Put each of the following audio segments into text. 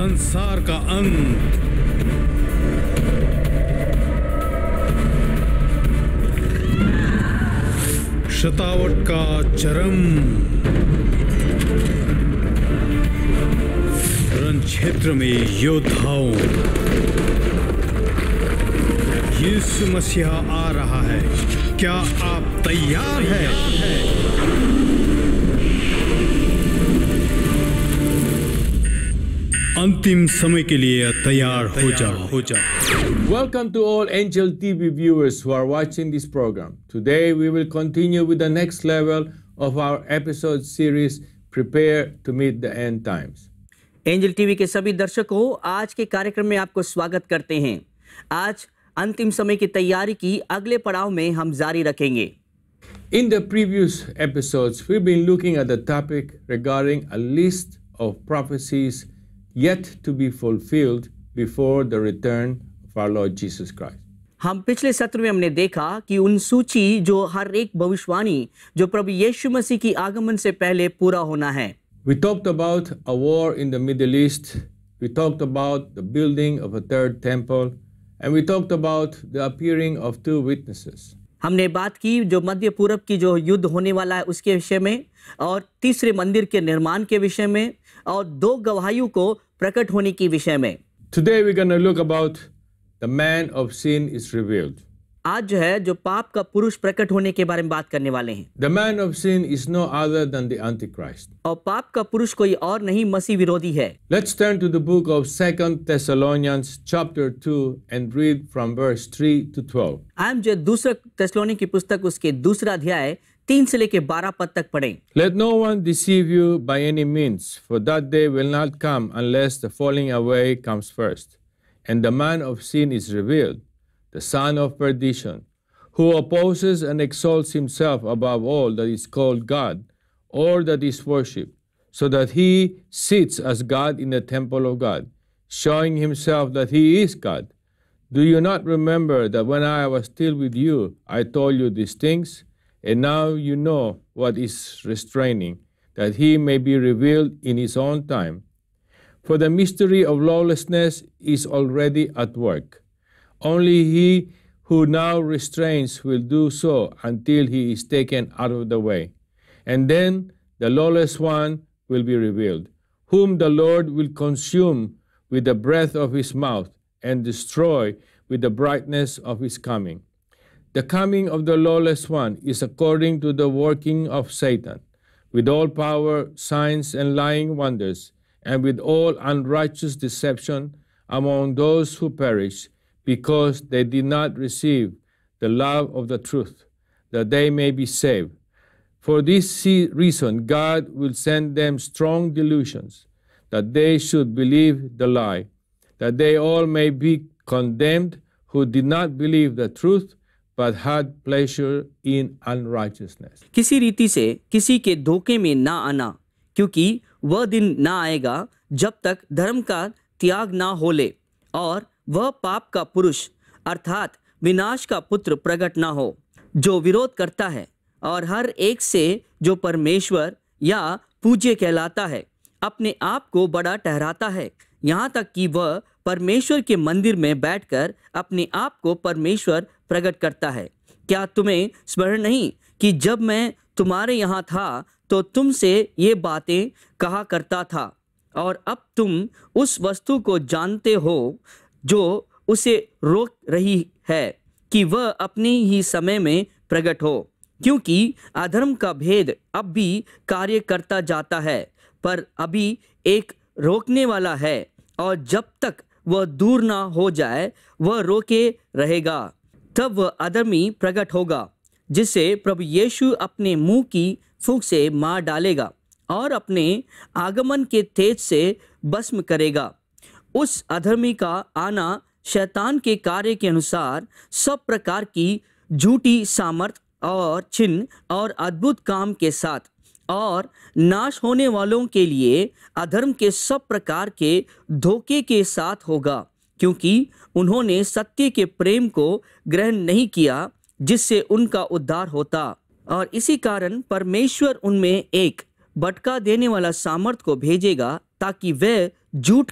संसार का अंत, शतावट का चरम, रण क्षेत्र में योद्धाओं, यीशु मसीह आ रहा है। क्या आप तैयार हैं? अंतिम समय के लिए तैयार हो जाओ। Welcome to all Angel TV viewers who are watching this program. Today we will continue with the next level of our episode series, Prepare to Meet the End Times. Angel TV के सभी दर्शकों, आज के कार्यक्रम में आपको स्वागत करते हैं। आज अंतिम समय की तैयारी की अगले पड़ाव में हम जारी रखेंगे। In the previous episodes, we've been looking at the topic regarding a list of prophecies yet to be fulfilled before the return of our Lord Jesus Christ. हम पिछले सत्र में हमने देखा कि उन सूची जो हर एक भविष्यवाणी जो प्रभु यीशु मसीह की आगमन से पहले पूरा होना है। We talked about a war in the Middle East. We talked about the building of a third temple, and we talked about the appearing of two witnesses. हमने बात की जो मध्य पूरब की जो युद्ध होने वाला है उसके विषय में, और तीसरे मंदिर के निर्माण के विषय में, और दो गवाहियों को प्रकट होने की विषय में। Today we're going to look about the man of sin is revealed. आज जो है जो पाप का पुरुष प्रकट होने के बारे में बात करने वाले हैं। The man of sin is no other than the Antichrist. और पाप का पुरुष कोई और नहीं, मसीह विरोधी है। Let's turn to the book of 2 Thessalonians chapter 2 and read from verse 3 to 12. हम जो दूसरा थिस्सलुनीकी की पुस्तक उसके दूसरा अध्याय 3 से लेकर 12 पद तक पढ़ें। Let no one deceive you by any means, for that day will not come unless the falling away comes first. And the man of sin is revealed, the son of perdition, who opposes and exalts himself above all that is called God or that is worshipped, so that he sits as God in the temple of God, showing himself that he is God. Do you not remember that when I was still with you, I told you these things? And now you know what is restraining, that he may be revealed in his own time. For the mystery of lawlessness is already at work. Only he who now restrains will do so until he is taken out of the way. And then the lawless one will be revealed, whom the Lord will consume with the breath of his mouth and destroy with the brightness of his coming. The coming of the lawless one is according to the working of Satan, with all power, signs, and lying wonders, and with all unrighteous deception among those who perish, because they did not receive the love of the truth, that they may be saved. For this reason, God will send them strong delusions, that they should believe the lie, that they all may be condemned who did not believe the truth, but had pleasure in unrighteousness. किसी रीति से किसी के धोखे में ना आना, क्योंकि वह दिन ना आएगा जब तक धर्म का त्याग ना हो ले और वह पाप का पुरुष अर्थात विनाश का पुत्र प्रकट ना हो, जो विरोध करता है और हर एक से जो परमेश्वर या पूज्य कहलाता है अपने आप को बड़ा ठहराता है, यहाँ तक कि वह परमेश्वर के मंदिर में बैठकर अपने आप को परमेश्वर प्रकट करता है। क्या तुम्हें स्मरण नहीं कि जब मैं तुम्हारे यहाँ था तो तुमसे ये बातें कहा करता था, और अब तुम उस वस्तु को जानते हो जो उसे रोक रही है कि वह अपने ही समय में प्रकट हो, क्योंकि अधर्म का भेद अब भी कार्य करता जाता है, पर अभी एक रोकने वाला है, और जब तक वह दूर ना हो जाए वह रोके रहेगा। तब वह अधर्मी प्रकट होगा, जिसे प्रभु यीशु अपने मुंह की फूंक से मार डालेगा और अपने आगमन के तेज से भस्म करेगा। उस अधर्मी का आना शैतान के कार्य के अनुसार सब प्रकार की झूठी सामर्थ और चिन्ह और अद्भुत काम के साथ, और नाश होने वालों के लिए अधर्म के सब प्रकार के धोखे के साथ होगा, क्योंकि उन्होंने सत्य के प्रेम को ग्रहण नहीं किया जिससे उनका उद्धार होता। और इसी कारण परमेश्वर उनमें एक भटका देने वाला सामर्थ को भेजेगा, ताकि वह झूठ की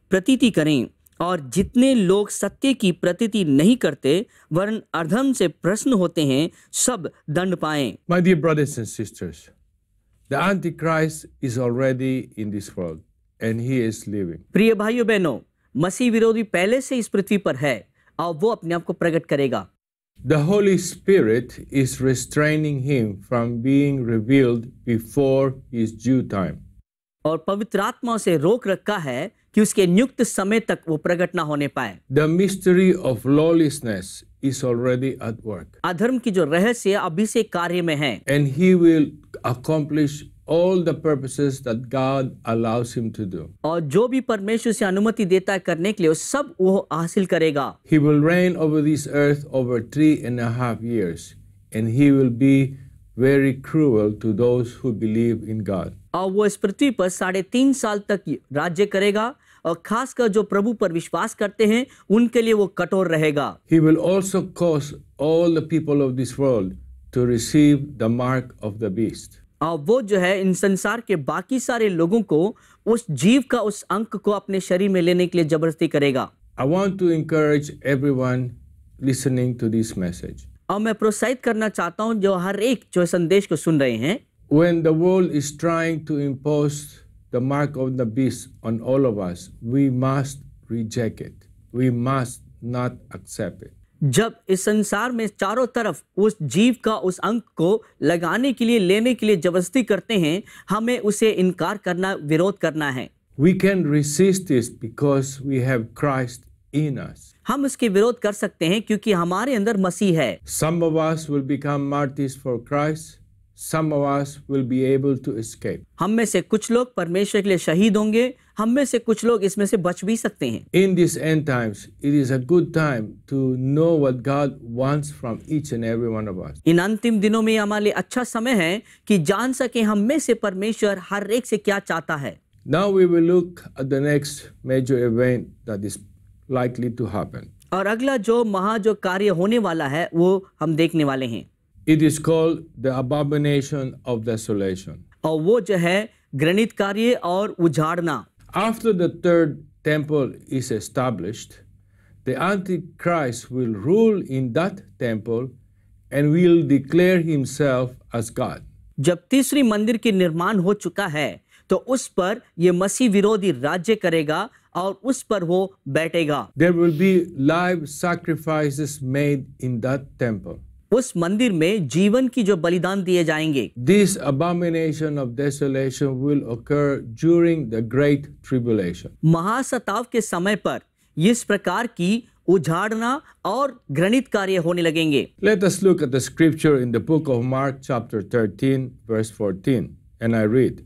प्रतीति करें, और जितने लोग सत्य की प्रतीति नहीं करते वरन अधर्म से प्रसन्न होते हैं, सब दंड पाएं। My dear brothers and sisters, the Antichrist is already in this world and he is living. प्रिय भाइयों बहनों, मसीह विरोधी पहले से इस पृथ्वी पर है और वो अपने आप को प्रकट करेगा। The Holy Spirit is restraining him from being revealed before his due time. और पवित्र आत्मा उसे रोक रखा है कि उसके नियुक्त समय तक वो प्रकट ना होने पाए। The mystery of lawlessness is already at work. अधर्म की जो रहस्य अभी से कार्य में है, And he will accomplish all the purposes that God allows him to do. और जो भी परमेश्वर से अनुमति देता है करने के लिए, वो सब वो हासिल करेगा। He will reign over this earth over 3.5 years, and he will be very cruel to those who believe in God. और वो इस पृथ्वी पर 3.5 साल तक राज्य करेगा, और खासकर जो प्रभु पर विश्वास करते हैं उनके लिए वो कठोर रहेगा। He will also cause all the people of this world to receive the mark of the beast. और वो जो है इन संसार के बाकी सारे लोगों को उस जीव का उस अंक को अपने शरीर में लेने के लिए जबरदस्ती करेगा। I want to encourage everyone listening to this message. और मैं प्रोत्साहित करना चाहता हूं जो हर एक जो संदेश को सुन रहे हैं, When the world is trying to impose the mark of the beast on all of us, we must reject it. We must not accept it. जब इस संसार में चारों तरफ उस जीव का उस अंक को लगाने के लिए लेने के लिए जबरदस्ती करते हैं, हमें उसे इनकार करना, विरोध करना है। We can resist this because we have Christ in us. हम उसके विरोध कर सकते हैं क्योंकि हमारे अंदर मसीह है। Some of us will become martyrs for Christ. Some of us will be able to escape. हम में से कुछ लोग परमेश्वर के लिए शहीद होंगे, हम में से कुछ लोग इसमें से बच भी सकते हैं। In these end times, it is a good time to know what God wants from each and every one of us. इन अंतिम दिनों में हमारे लिए अच्छा समय है कि जान सके हम में से परमेश्वर हर एक से क्या चाहता है। Now we will look at the next major event that is likely to happen. और अगला जो कार्य होने वाला है वो हम देखने वाले हैं। It is called the abomination of desolation. और वो जो है घृणित कार्य और उजाड़ना। After the third temple is established, the Antichrist will rule in that temple and will declare himself as God. जब तीसरी मंदिर के निर्माण हो चुका है तो उस पर ये मसीह विरोधी राज्य करेगा और उस पर वो बैठेगा। There will be live sacrifices made in that temple. उस मंदिर में जीवन की जो बलिदान दिए जाएंगे। This abomination of desolation will occur during the Great Tribulation. महासताव के समय पर इस प्रकार की उजाड़ना और घृणित कार्य होने लगेंगे। Let us look at the scripture in the book of Mark chapter 13 verse 14, and I read,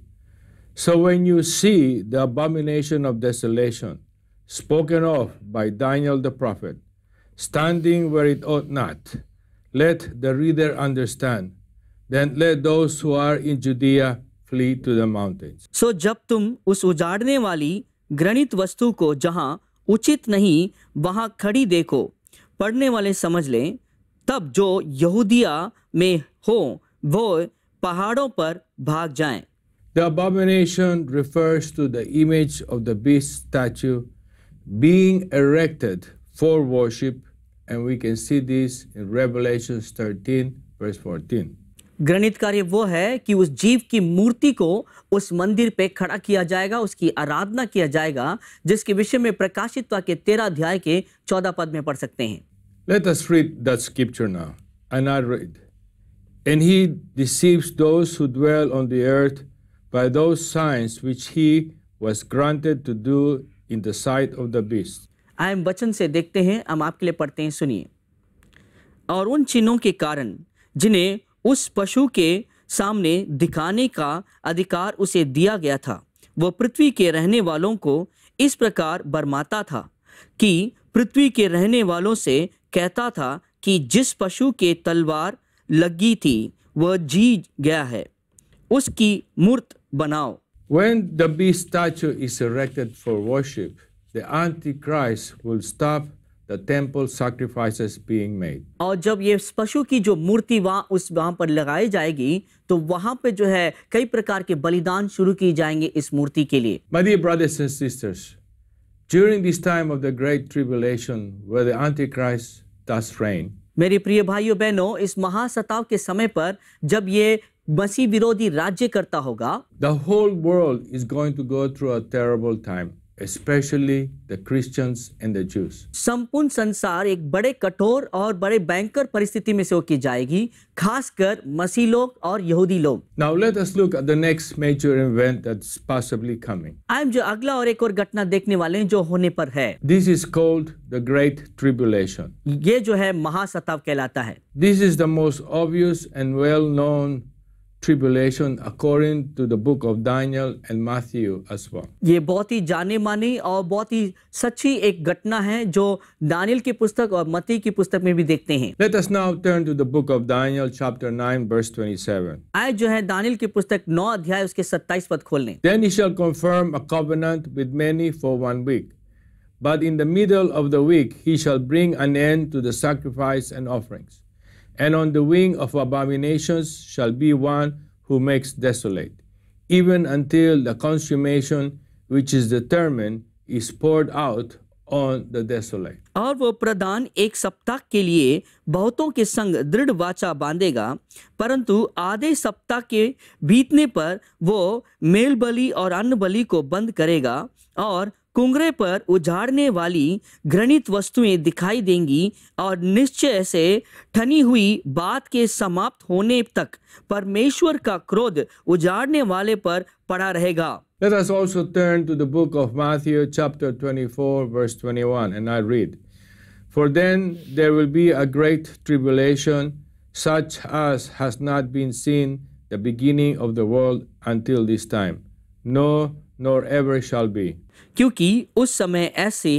So when you see the abomination of desolation spoken of by Daniel the prophet, standing where it ought not, let the reader understand. Then let those who are in Judea flee to the mountains. सो जब तुम उस उजाड़ने वाली घृणित वस्तु को जहां उचित नहीं वहां खड़ी देखो, पढ़ने वाले समझ लें, तब जो यहूदिया में हो वो पहाड़ों पर भाग जाएं। The abomination refers to the image of the beast statue being erected for worship, and we can see this in Revelation 13 verse 14. घृणित कार्य वो है कि उस जीव की मूर्ति को उस मंदिर पे खड़ा किया जाएगा, उसकी आराधना किया जाएगा, जिसके विषय में प्रकाशित वाक्य 13 अध्याय के 14 पद में पढ़ सकते हैं। Let us read that scripture now. And I read, And he deceives those who dwell on the earth by those signs which he was granted to do in the sight of the beast. हम वचन से देखते हैं, हम आपके लिए पढ़ते हैं, सुनिए। और उन चिन्हों के कारण जिन्हें उस पशु के सामने दिखाने का अधिकार उसे दिया गया था, वह पृथ्वी के रहने वालों को इस प्रकार बरमाता था कि पृथ्वी के रहने वालों से कहता था कि जिस पशु के तलवार लगी थी वह जीत गया है, उसकी मूर्त बनाओ। When the beast statue is erected for worship, the Antichrist will stop the temple sacrifices being made. और जब ये पशु की जो मूर्ति वहां पर लगाई जाएगी तो वहां पे जो है कई प्रकार के बलिदान शुरू किए जाएंगे इस मूर्ति के लिए। My dear brothers and sisters, During this time of the great tribulation, where the Antichrist does reign, मेरे प्रिय भाइयों बहनों, इस महासताव के समय पर जब ये मसीह विरोधी राज्य करता होगा, the whole world is going to go through a terrible time, especially the Christians and the Jews. संपूर्ण संसार एक बड़े कठोर और बड़े भयंकर परिस्थिति में से होकर जाएगी, खासकर मसीह लोग और यहूदी लोग। Now let us look at the next major event that's possibly coming. हम जो अगला और एक और घटना देखने वाले हैं जो होने पर है, This is called the Great Tribulation. ये जो है महासताव कहलाता है। This is the most obvious and well-known tribulation according to the book of Daniel and Matthew as well. ये बहुत ही जाने मानी और बहुत ही सच्ची एक घटना है जो दानियल की पुस्तक और मत्ती की पुस्तक में भी देखते हैं। Let us now turn to the book of Daniel chapter 9 verse 27. आज जो है दानियल की पुस्तक 9 अध्याय उसके 27 पद खोल लें। Then he shall confirm a covenant with many for 1 week. But in the middle of the week he shall bring an end to the sacrifice and offerings. And on the wing of abominations shall be one who makes desolate, even until the consummation which is determined is poured out on the desolate. और वो प्रधान एक सप्ताह के लिए बहुतों के संग दृढ़ वाचा बांधेगा, परंतु आधे सप्ताह के बीतने पर वो मेल बलि और अन्न बलि को बंद करेगा और कुंगरे पर उजाड़ने वाली घृणित वस्तुएं दिखाई देंगी और निश्चय से ठनी हुई बात के समाप्त होने तक परमेश्वर का क्रोध उजाड़ने वाले पर पड़ा रहेगा। Let us also turn to the book of Matthew chapter 24 verse 21 and I read, For then there will be a great tribulation such as has not been seen the beginning of the world until this time, no, nor ever shall be. क्योंकि उस समय ऐसे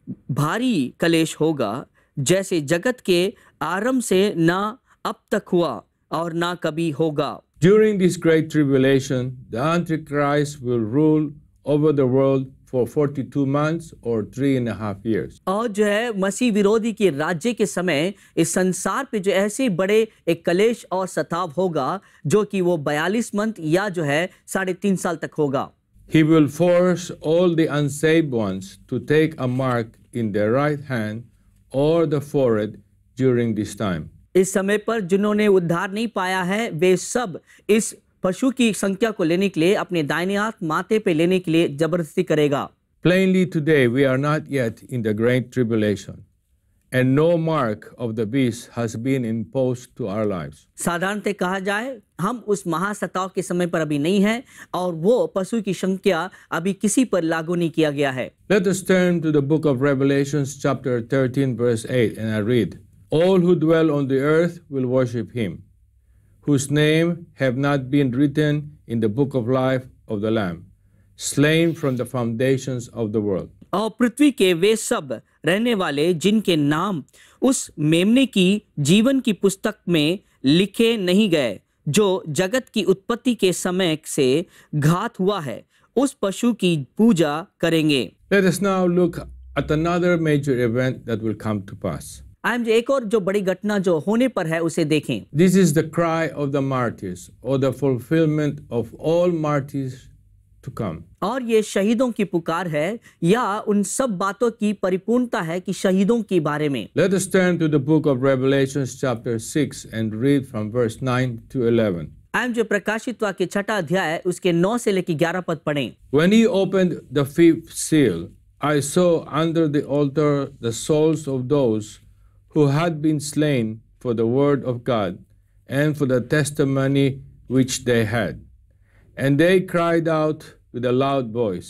भारी कलेश होगा जैसे जगत के आरंभ से ना अब तक हुआ और ना कभी होगा। During this great tribulation, the Antichrist will rule over the world for 42 months or 3.5 years. और जो है मसीह विरोधी के राज्य के समय इस संसार पे जो ऐसे बड़े एक कलेश और सताव होगा जो कि वो 42 मंथ या जो है 3.5 साल तक होगा। He will force all the unsaved ones to take a mark in their right hand or the forehead during this time. इस समय पर जिन्होंने उद्धार नहीं पाया है वे सब इस पशु की संख्या को लेने के लिए अपने दाहिने हाथ माथे पे लेने के लिए जबरदस्ती करेगा। Plainly today we are not yet in the great tribulation and no mark of the beast has been imposed to our lives. साधारणतः कहा जाए हम उस महासताव के समय पर अभी नहीं है और वो पशु की संख्या अभी किसी पर लागू नहीं किया गया है। Let us turn to the book of Revelations chapter 13 verse 8 and I read, All who dwell on the earth will worship him, whose name have not been written in the book of life of the Lamb, slain from the foundations of the world. और पृथ्वी के वे सब रहने वाले जिनके नाम उस मेमने की जीवन की पुस्तक में लिखे नहीं गए, जो जगत की उत्पत्ति के समय से घात हुआ है, उस पशु की पूजा करेंगे। Let us now look at another major event that will come to pass. आज एक और जो बड़ी घटना जो होने पर है उसे देखें। This is the cry of the martyrs or the fulfillment of all martyrs to come. और ये शहीदों की पुकार है या उन सब बातों की परिपूर्णता है कि शहीदों के बारे में। Let us turn to the book of Revelations chapter 6 and read from verse 9 to 11. हम जो प्रकाशित वाक्य 6 अध्याय उसके 9 से लेकर 11 पद पढ़ें। When he opened the fifth seal, I saw under the altar the souls of those who had been slain for the word of God and for the testimony which they had. And they cried out with a loud voice,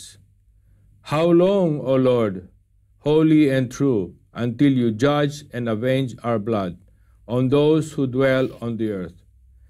How long, O Lord, holy and true, until you judge and avenge our blood on those who dwell on the earth?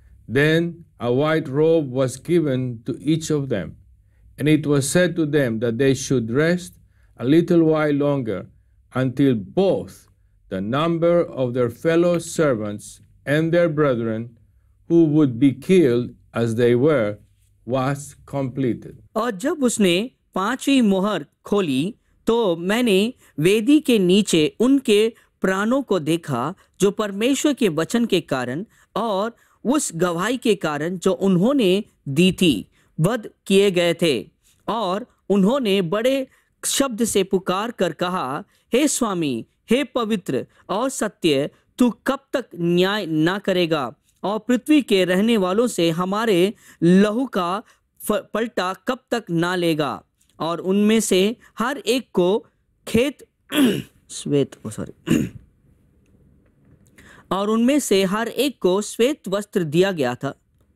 Then a white robe was given to each of them, and it was said to them that they should rest a little while longer until both the number of their fellow servants and their brethren who would be killed as they were was completed. और जब उसने 5वीं मोहर खोली तो मैंने वेदी के नीचे उनके प्राणों को देखा जो परमेश्वर के वचन के कारण और उस गवाही के कारण जो उन्होंने दी थी वध किए गए थे, और उन्होंने बड़े शब्द से पुकार कर कहा, हे स्वामी, हे पवित्र और सत्य, तू कब तक न्याय ना करेगा और पृथ्वी के रहने वालों से हमारे लहू का पलटा कब तक ना लेगा और उनमें से हर एक को और उनमें से हर एक को श्वेत वस्त्र दिया गया था।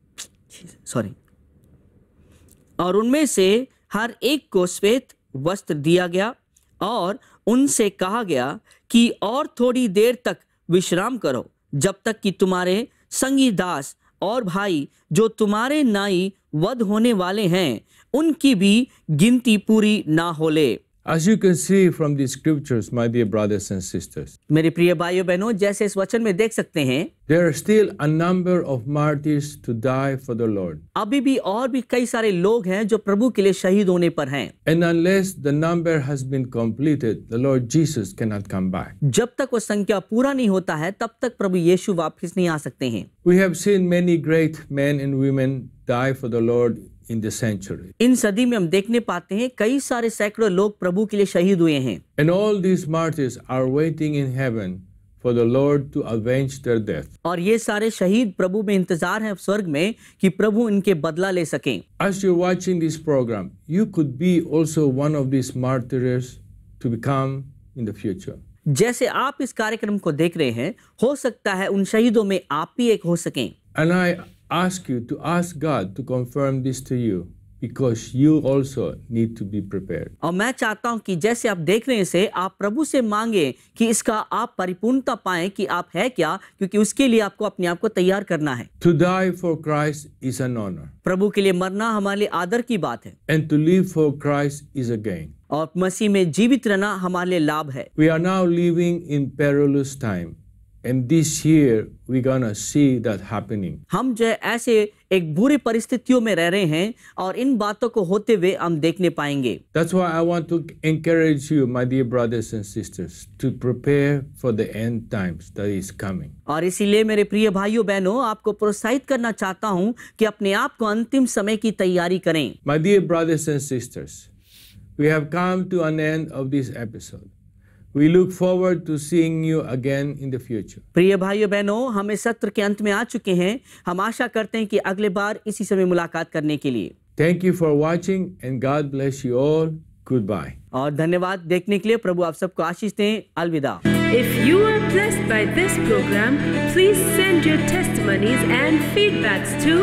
और उनमें से हर एक को श्वेत वस्त्र दिया गया और उनसे कहा गया कि और थोड़ी देर तक विश्राम करो, जब तक कि तुम्हारे संगी दास और भाई जो तुम्हारे नाई वध होने वाले हैं, उनकी भी गिनती पूरी ना हो ले। As you can see from the scriptures, my dear brothers and sisters, मेरे प्रिय भाइयों बहनों, जैसे इस वचन में देख सकते हैं, there are still a number of martyrs to die for the Lord. अभी भी और भी कई सारे लोग हैं जो प्रभु के लिए शहीद होने पर हैं। And unless the number has been completed, the Lord Jesus cannot come back. जब तक वो संख्या पूरा नहीं होता है, तब तक प्रभु यीशु वापस नहीं आ सकते हैं। We have seen many great men and women die for the Lord in the century. इन सदी में हम देखने पाते हैं कई सारे सैकड़ों लोग प्रभु के लिए शहीद हुए हैं। And all these martyrs are waiting in heaven for the Lord to avenge their death. और ये सारे शहीद प्रभु में इंतजार है स्वर्ग में कि प्रभु इनके बदला ले सकें। As you're watching this program, you could be also one of these martyrs to become in the future. जैसे आप इस कार्यक्रम को देख रहे हैं, हो सकता है उन शहीदों में आप भी एक हो सकें। And I ask you to ask God to confirm this to you, because you also need to be prepared. और मैं चाहता हूं कि जैसे आप देख रहे हैं इसे, आप प्रभु से मांगे कि इसका आप परिपूर्णता पाएं कि आप है क्या, क्योंकि उसके लिए आपको अपने आप को तैयार करना है। To die for Christ is an honor. प्रभु के लिए मरना हमारे लिए आदर की बात है। And to live for Christ is a gain. और मसीह में जीवित रहना हमारे लिए लाभ है। We are now living in perilous time. And this year we're gonna see that happening. हम जो ऐसे एक बुरी परिस्थितियों में रह रहे हैं और इन बातों को होते हुए हम देखने पाएंगे। That's why I want to encourage you, my dear brothers and sisters, to prepare for the end times that is coming. और इसीलिए मेरे प्रिय भाइयों बहनों, आपको प्रोत्साहित करना चाहता हूं कि अपने आप को अंतिम समय की तैयारी करें। My dear brothers and sisters, we have come to an end of this episode. We look forward to seeing you again in the future. प्रिय भाइयों बहनों, हम इस सत्र के अंत में आ चुके हैं। हम आशा करते हैं कि अगले बार इसी समय मुलाकात करने के लिए। Thank you for watching and God bless you all. Goodbye. और धन्यवाद देखने के लिए। प्रभु आप सबको आशीष दें। अलविदा। If you are blessed by this program, please send your testimonies and feedbacks to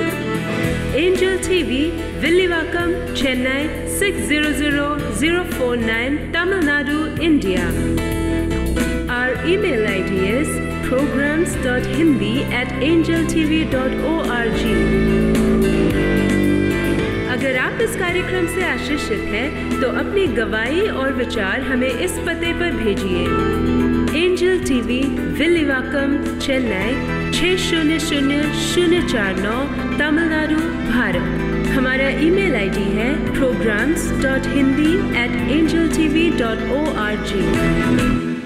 Angel TV, Villivakkam, Chennai 600049, Tamil Nadu, India. Our email ID is programs.hindi@angeltv.org. अगर आप इस कार्यक्रम से आशीषित हैं, तो अपनी गवाही और विचार हमें इस पते पर भेजिए। Angel TV, Villivakkam, Chennai 600049, Tamil Nadu, Bharat. हमारा ईमेल आईडी है programs.hindi@angeltv.org.